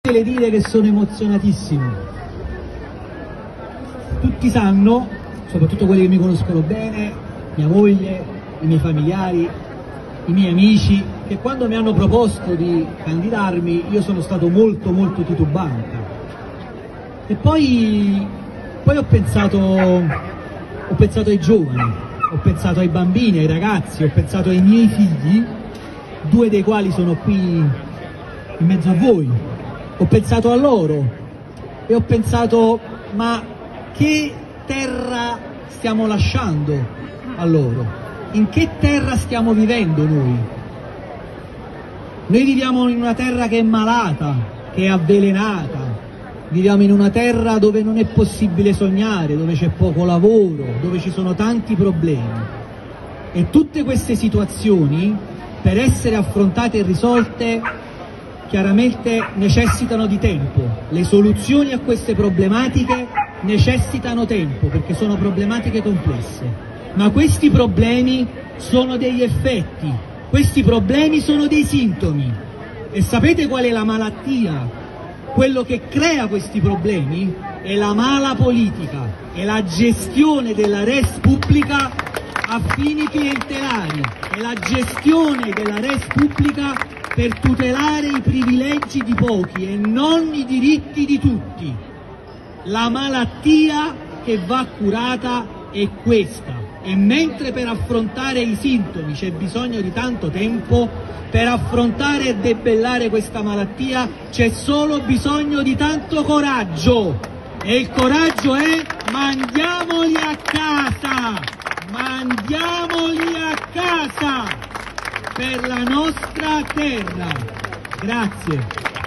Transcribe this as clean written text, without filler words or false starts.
Le dire che sono emozionatissimo. Tutti sanno, soprattutto quelli che mi conoscono bene, mia moglie, i miei familiari, i miei amici, che quando mi hanno proposto di candidarmi io sono stato molto titubante. E poi ho pensato ai giovani, ho pensato ai bambini, ai ragazzi, ho pensato ai miei figli, 2 dei quali sono qui in mezzo a voi. Ho pensato a loro e ho pensato: ma che terra stiamo lasciando a loro? In che terra stiamo vivendo noi? Noi viviamo in una terra che è malata, che è avvelenata, viviamo in una terra dove non è possibile sognare, dove c'è poco lavoro, dove ci sono tanti problemi. E tutte queste situazioni, per essere affrontate e risolte, chiaramente necessitano di tempo. Le soluzioni a queste problematiche necessitano tempo, perché sono problematiche complesse. Ma questi problemi sono degli effetti, questi problemi sono dei sintomi. E sapete qual è la malattia? Quello che crea questi problemi è la mala politica, è la gestione della res pubblica a fini clientelari, è la gestione della res pubblica per tutelare i privilegi di pochi e non i diritti di tutti. La malattia che va curata è questa, e mentre per affrontare i sintomi c'è bisogno di tanto tempo, per affrontare e debellare questa malattia c'è solo bisogno di tanto coraggio, e il coraggio è: mandiamoli a casa, mandiamoli a casa! Per la nostra terra. Grazie.